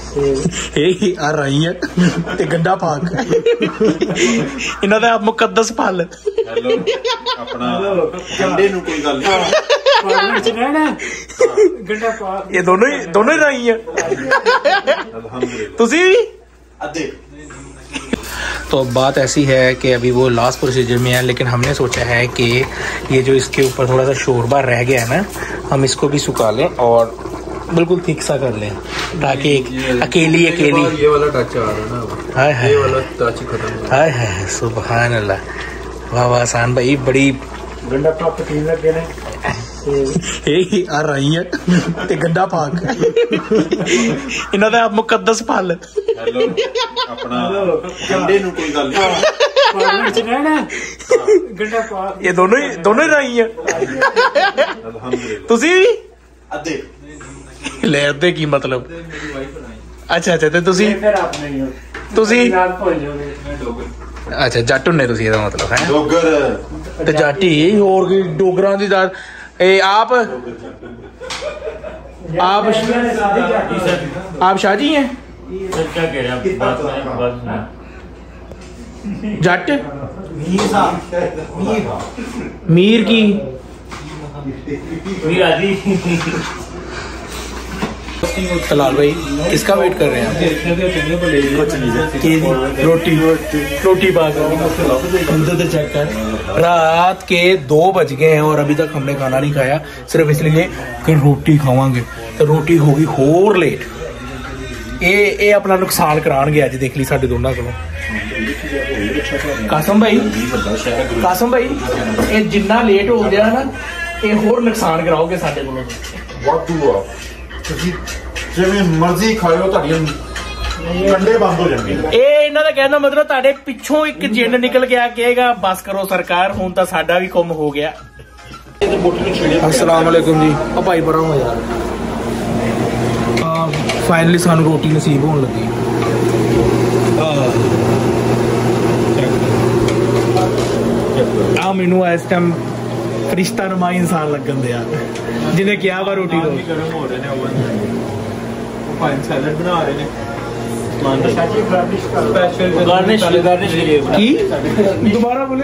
आ रही है ते गंडा पाक इन्हां दा मुकद्दस फल अपना गंडे नूं कोई गल ये दोनों ही राई है तुसी अद्धे। तो बात ऐसी है कि अभी वो लास्ट प्रोसीजर में है, लेकिन हमने सोचा है कि ये जो इसके ऊपर थोड़ा सा शोरबा रह गया है ना, हम इसको भी सुखा लें और बिल्कुल थिक सा कर लें ताकि अकेली ये वाला टच आ रहा है ना। हाय हाय ये वाला टच खत्म। हाय हाय सुभान अल्लाह। वाह वाह आसान भाई, बड़ी गंडा पाक तीन लगे ने आ रही है ते गंडा पाक इन्हां दा मुकद्दस फल अपना गंडे नूं कोई गल गंडा पाक ये दोनों ही राई है तुसी अद्धे। ले अद्धे की मतलब? अच्छा अच्छा ते तुसी अच्छा जट हुन्ने तुसी एदा मतलब है डोगर ते जट ही होर की डोगरां दी दाल ए आप शाहजी हैं जट मीर की तलाल भाई किसका वेट कर रहे हैं? रोटी चेक कर। रात के 2 बज गए हैं और अभी तक हमने खाना नहीं खाया, सिर्फ इसलिए कि रोटी खावांगे तो रोटी होगी होर लेट। ये अपना नुकसान करान गया जी, देख ली साडे दोनों को। कासम भाई ये जिन्ना लेट हो गया ना, ये होर नुकसान कराओगे साडे को। जिवें मर्जी खाओ कंडे बंद हो जाएंगे। इन्हां दा कहना मतलब ताडे पिछों एक जिन्न निकल के आ कहेगा बस करो सरकार, हुण तां साडा भी काम हो गया। अस्सलाम वालेकुम जी। ओ भाई बड़ा हो यार, फाइनली सानू रोटी नसीब होने लगी। मैनू इस टाइम फरिश्ता नुमा इंसान लगन दिया जिन्हें क्या वा रोटी दो। सैलड बना रहे हैं दोबारा बोले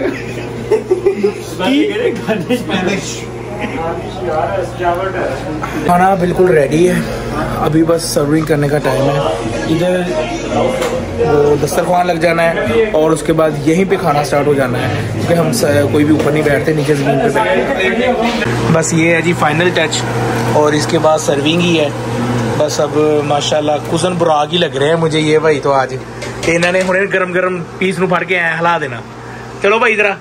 खाना बिल्कुल रेडी है, अभी बस सर्विंग करने का टाइम है। इधर दस्तरखान लग जाना है और उसके बाद यहीं पे खाना स्टार्ट हो जाना है, क्योंकि हम कोई भी ऊपर नहीं बैठते, नीचे जमीन पे बैठते। बस ये है जी फाइनल टच और इसके बाद सर्विंग ही है बस। अब माशाल्लाह कुसन बुराक ही लग रहे हैं मुझे ये भाई। तो आज इन्होंने हुणे गरम गरम पीस नू फड़ के आए हिला देना। चलो भाई इधर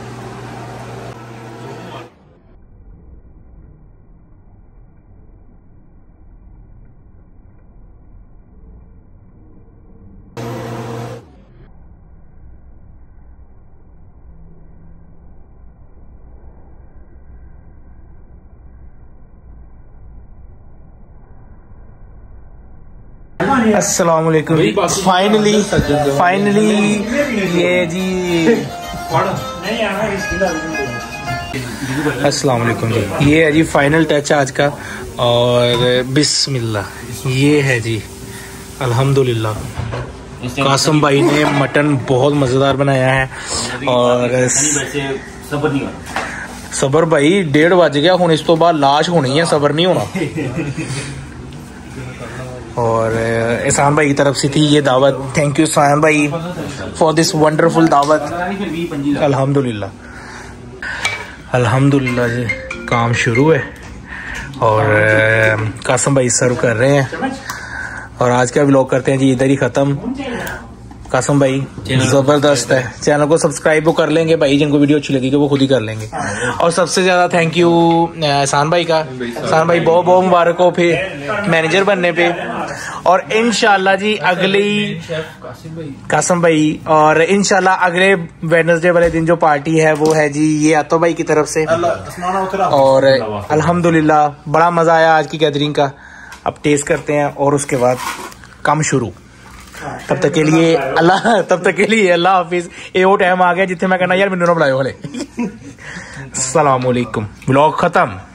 अस्सलाम वालेकुम। फाइनली ये जी अस्सलाम वालेकुम जी, ये है जी फाइनल टच आज का। और बिस्मिल्लाह ये है जी अल्हम्दुलिल्लाह। कासम भाई ने मटन बहुत मज़ेदार बनाया है और सबर भाई 1:30 बज गया, हुण इस तो बाद लाश होनी है, सबर नहीं होना। और एहसान भाई की तरफ से थी ये दावत। थैंक यू एहसान भाई फॉर दिस वंडरफुल दावत। अल्हम्दुलिल्लाह जी काम शुरू है और कासम भाई सर्व कर रहे हैं और आज का व्लॉग करते हैं जी इधर ही ख़त्म। कासम भाई जबरदस्त है, चैनल को सब्सक्राइब वो कर लेंगे भाई, जिनको वीडियो अच्छी लगेगी वो खुद ही कर लेंगे। और सबसे ज्यादा थैंक यू एहसान भाई का। एहसान भाई बहुत बहुत मुबारक हो फिर मैनेजर बनने पे। और इंशाल्लाह जी अगली कासम भाई और इंशाल्लाह अगले वेडनेसडे वाले दिन जो पार्टी है वो है जी ये आतो भाई की तरफ से। और अल्हम्दुलिल्लाह बड़ा मजा आया आज की गैदरिंग का। अब टेस्ट करते हैं और उसके बाद काम शुरू। तब तक के लिए अल्लाह हाफिज। ये वो टाइम आ गया जिथे मैं कहना यार मैनू ना बुलाओ हले। अस्सलाम वालेकुम, व्लॉग खत्म।